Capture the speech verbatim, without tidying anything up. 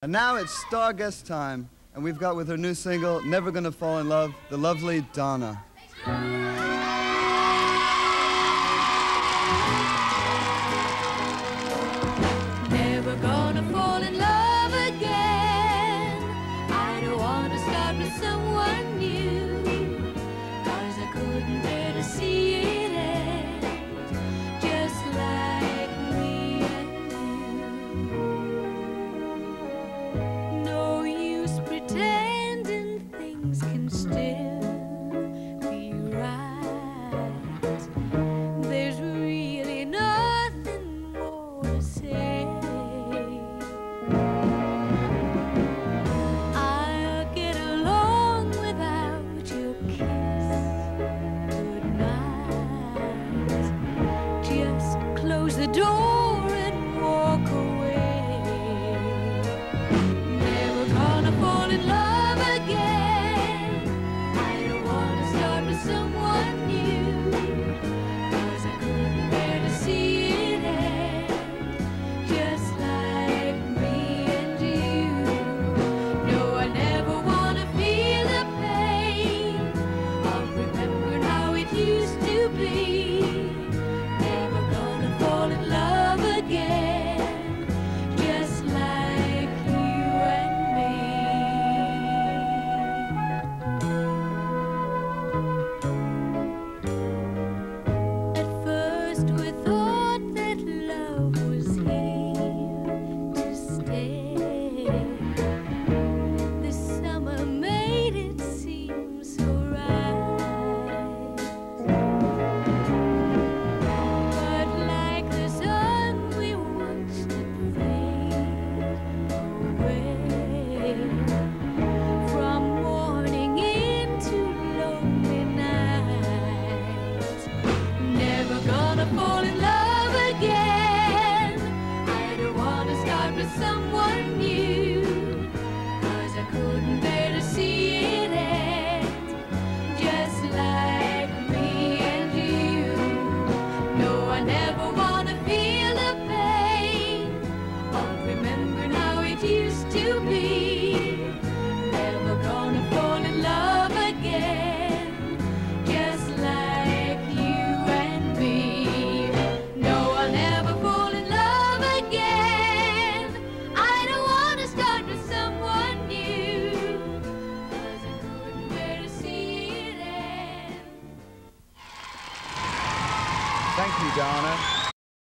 And now it's star guest time, and we've got with her new single, Never Gonna Fall in Love, the lovely Donna. Never gonna fall in love again. I don't wanna start with someone new, 'cause I couldn't bear to see it end, just like me and you. No use pretending things can still be right. There's really nothing more to say. I'll get along without your kiss goodnight. Just close the door and walk away. Never gonna fall in love again. I don't wanna start with someone new, 'cause I couldn't bear to see it end, just like me and you. No, I never wanna feel the pain of remembering how it used to be. Never gonna fall in love again, just like you and me. At first we thought that love was here to stay. The summer made it seem so right. But like the sun, we watched it fade away. From morning into lonely nights. Never gonna fall in love again. I don't wanna start with someone new.